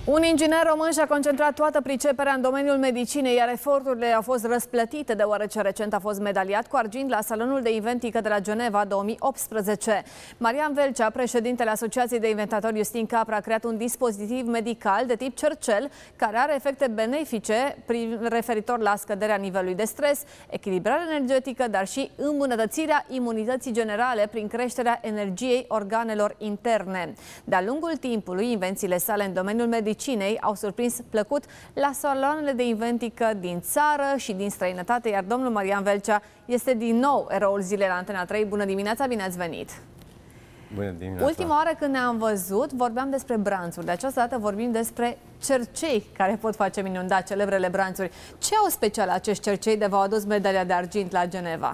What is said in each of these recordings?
Un inginer român și-a concentrat toată priceperea în domeniul medicinei, iar eforturile au fost răsplătite deoarece recent a fost medaliat cu argint la Salonul de Inventică de la Geneva 2018. Marian Velcea, președintele Asociației de Inventatori Justin Capra, a creat un dispozitiv medical de tip cercel care are efecte benefice referitor la scăderea nivelului de stres, echilibrarea energetică, dar și îmbunătățirea imunității generale prin creșterea energiei organelor interne. De-a lungul timpului, invențiile sale în domeniul medicinei au surprins plăcut la saloanele de inventică din țară și din străinătate, iar domnul Marian Velcea este din nou eroul zilei la Antena 3. Bună dimineața, bine ați venit! Bună dimineața! Ultima oară când ne-am văzut, vorbeam despre branțuri. De această dată vorbim despre cercei care pot face minuni, da, celebrele branțuri. Ce au special acești cercei de v-au adus medalia de argint la Geneva?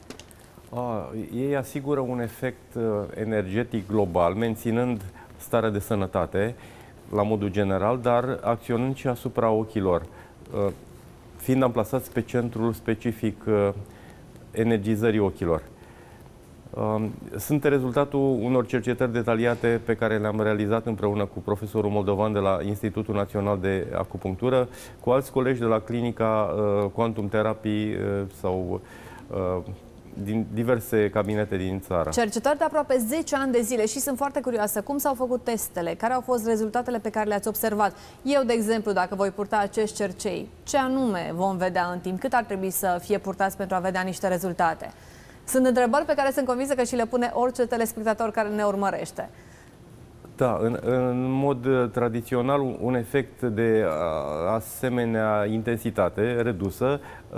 Ei asigură un efect energetic global, menținând starea de sănătate la modul general, dar acționând și asupra ochilor, fiind amplasați pe centrul specific energizării ochilor. Sunt rezultatul unor cercetări detaliate pe care le-am realizat împreună cu profesorul moldovan de la Institutul Național de Acupunctură, cu alți colegi de la clinica Quantum Therapy sau din diverse cabinete din țară. Cercetări de aproape 10 ani de zile și sunt foarte curioasă. Cum s-au făcut testele? Care au fost rezultatele pe care le-ați observat? Eu, de exemplu, dacă voi purta acești cercei, ce anume vom vedea în timp? Cât ar trebui să fie purtați pentru a vedea niște rezultate? Sunt întrebări pe care sunt convinsă că și le pune orice telespectator care ne urmărește. Da, în mod tradițional, un efect de asemenea intensitate redusă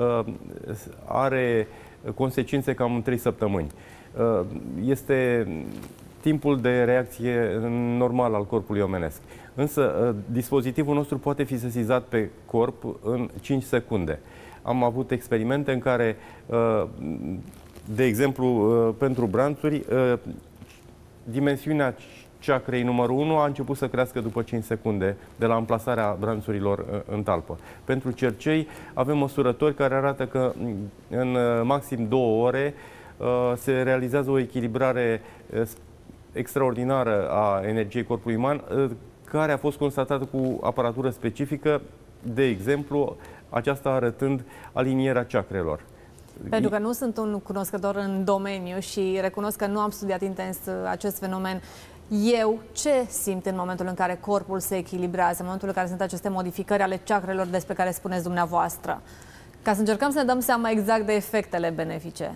are consecințe cam în 3 săptămâni. Este timpul de reacție normal al corpului omenesc. Însă, dispozitivul nostru poate fi sesizat pe corp în 5 secunde. Am avut experimente în care, de exemplu, pentru branțuri, dimensiunea chakrei numărul 1 a început să crească după 5 secunde de la amplasarea branțurilor în talpă. Pentru cercei avem măsurători care arată că în maxim 2 ore se realizează o echilibrare extraordinară a energiei corpului uman, care a fost constatată cu aparatură specifică, de exemplu, aceasta arătând alinierea chakrelor. Pentru că nu sunt un cunoscător în domeniu și recunosc că nu am studiat intens acest fenomen, eu ce simt în momentul în care corpul se echilibrează, în momentul în care sunt aceste modificări ale chakrelor despre care spuneți dumneavoastră? Ca să încercăm să ne dăm seama exact de efectele benefice.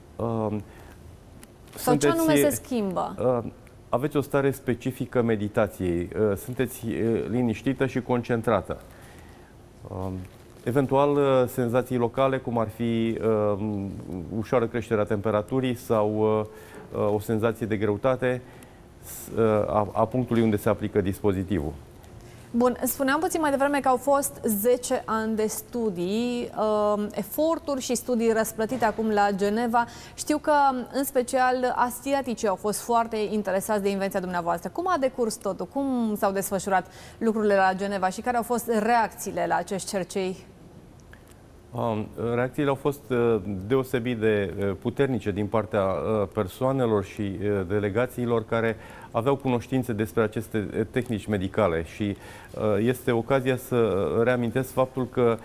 Sau ce anume se schimbă? Aveți o stare specifică meditației. Sunteți liniștită și concentrată. Eventual, senzații locale, cum ar fi ușoară creșterea temperaturii sau o senzație de greutate a punctului unde se aplică dispozitivul. Bun, spuneam puțin mai devreme că au fost 10 ani de studii, eforturi și studii răsplătite acum la Geneva. Știu că, în special, asiaticii au fost foarte interesați de invenția dumneavoastră. Cum a decurs totul? Cum s-au desfășurat lucrurile la Geneva și care au fost reacțiile la acești cercei? Reacțiile au fost deosebit de puternice din partea persoanelor și delegațiilor care aveau cunoștințe despre aceste tehnici medicale și este ocazia să reamintesc faptul că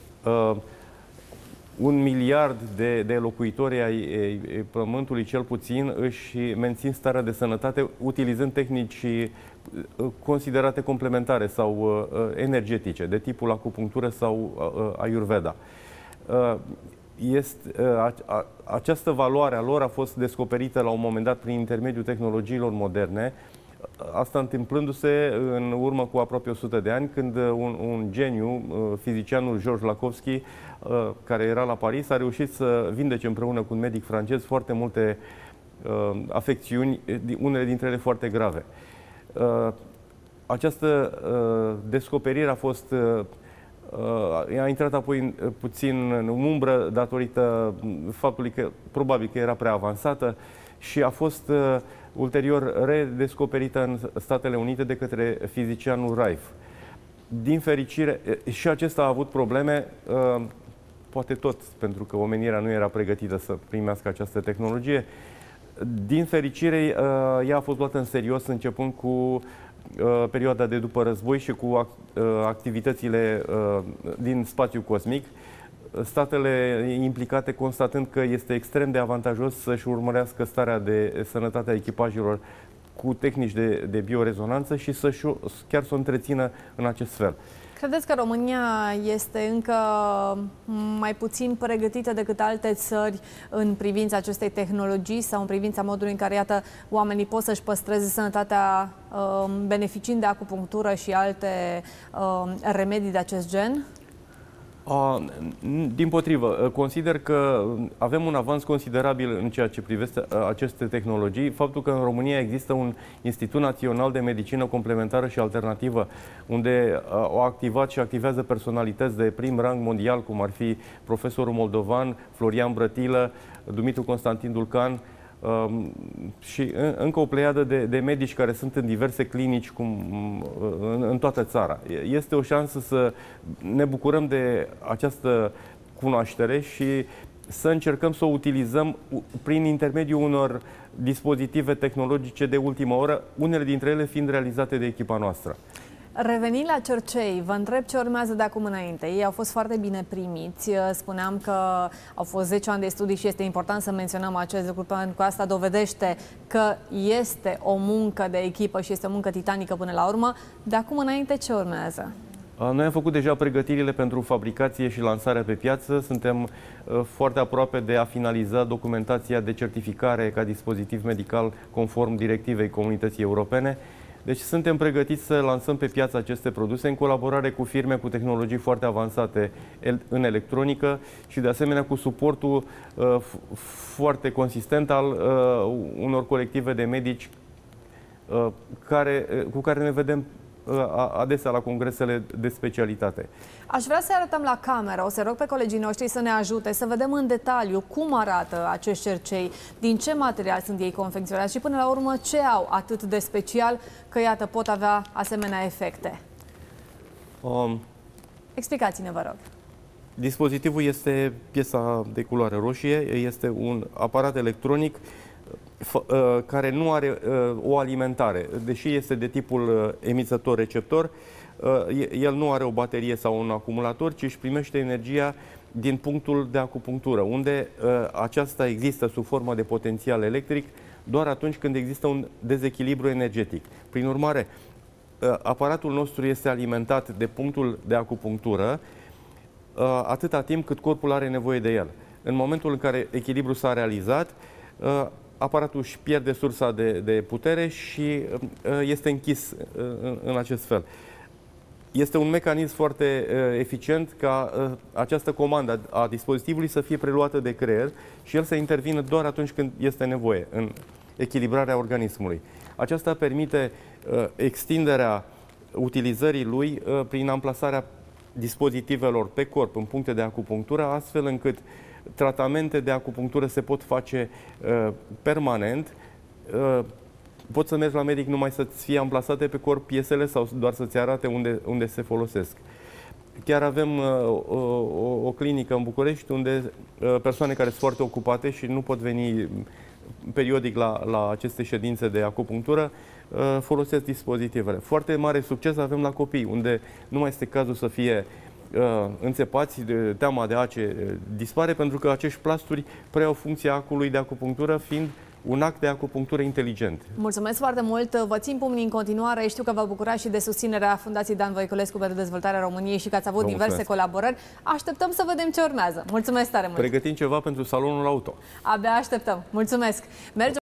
1 miliard de locuitori ai Pământului, cel puțin, își mențin starea de sănătate utilizând tehnici considerate complementare sau energetice, de tipul acupunctură sau Ayurveda. Această valoare a lor a fost descoperită la un moment dat prin intermediul tehnologiilor moderne, asta întâmplându-se în urmă cu aproape 100 de ani, când un geniu, fizicianul Georges Lakhovsky, care era la Paris, a reușit să vindece împreună cu un medic francez foarte multe afecțiuni, unele dintre ele foarte grave. Această descoperire a fost a intrat apoi puțin în umbră datorită faptului că probabil că era prea avansată și a fost ulterior redescoperită în Statele Unite de către fizicianul Rife. Din fericire, și acesta a avut probleme, poate tot pentru că omenirea nu era pregătită să primească această tehnologie. Din fericire, ea a fost luată în serios începând cu perioada de după război și cu activitățile din spațiul cosmic, statele implicate constatând că este extrem de avantajos să-și urmărească starea de sănătate a echipajelor cu tehnici de biorezonanță și chiar să o întrețină în acest fel. Credeți că România este încă mai puțin pregătită decât alte țări în privința acestei tehnologii sau în privința modului în care, iată, oamenii pot să-și păstreze sănătatea beneficiind de acupunctură și alte remedii de acest gen? Dimpotrivă, consider că avem un avans considerabil în ceea ce privește aceste tehnologii. Faptul că în România există un Institut Național de Medicină Complementară și Alternativă, unde au activat și activează personalități de prim rang mondial, cum ar fi profesorul moldovan Florian Brătilă, Dumitru Constantin Dulcan, și încă o pleiadă de medici care sunt în diverse clinici în toată țara. Este o șansă să ne bucurăm de această cunoaștere și să încercăm să o utilizăm prin intermediul unor dispozitive tehnologice de ultimă oră, unele dintre ele fiind realizate de echipa noastră. Revenind la cercei, vă întreb ce urmează de acum înainte. Ei au fost foarte bine primiți. Spuneam că au fost 10 ani de studii și este important să menționăm acest lucru, pentru că asta dovedește că este o muncă de echipă și este o muncă titanică până la urmă. De acum înainte, ce urmează? Noi am făcut deja pregătirile pentru fabricație și lansarea pe piață. Suntem foarte aproape de a finaliza documentația de certificare ca dispozitiv medical conform directivei Comunității Europene. Deci suntem pregătiți să lansăm pe piață aceste produse în colaborare cu firme cu tehnologii foarte avansate în electronică și de asemenea cu suportul foarte consistent al unor colective de medici cu care ne vedem adesea la congresele de specialitate. Aș vrea să arătăm la cameră, o să rog pe colegii noștri să ne ajute să vedem în detaliu cum arată acești cercei, din ce material sunt ei confecționați și până la urmă ce au atât de special că, iată, pot avea asemenea efecte. Explicați-ne, vă rog. Dispozitivul este piesa de culoare roșie, este un aparat electronic care nu are o alimentare, deși este de tipul emițător-receptor, el nu are o baterie sau un acumulator, ci își primește energia din punctul de acupunctură, unde aceasta există sub formă de potențial electric doar atunci când există un dezechilibru energetic. Prin urmare, aparatul nostru este alimentat de punctul de acupunctură atâta timp cât corpul are nevoie de el. În momentul în care echilibrul s-a realizat, aparatul își pierde sursa de putere și este închis în acest fel. Este un mecanism foarte eficient ca această comandă a dispozitivului să fie preluată de creier și el să intervină doar atunci când este nevoie în echilibrarea organismului. Aceasta permite extinderea utilizării lui prin amplasarea dispozitivelor pe corp în puncte de acupunctură, astfel încât tratamente de acupunctură se pot face permanent. Poți să mergi la medic numai să-ți fie amplasate pe corp piesele sau doar să-ți arate unde se folosesc. Chiar avem o clinică în București unde persoane care sunt foarte ocupate și nu pot veni periodic la aceste ședințe de acupunctură folosesc dispozitivele. Foarte mare succes avem la copii, unde nu mai este cazul să fie înțepați, teama de ace dispare pentru că acești plasturi preiau funcția acului de acupunctură, fiind un act de acupunctură inteligent. Mulțumesc foarte mult! Vă țin pumnii în continuare. Știu că vă bucurați și de susținerea Fundației Dan Voiculescu pentru dezvoltarea României și că ați avut diverse colaborări. Așteptăm să vedem ce urmează. Mulțumesc tare mult! Pregătim ceva pentru salonul auto. Abia așteptăm. Mulțumesc! Mergem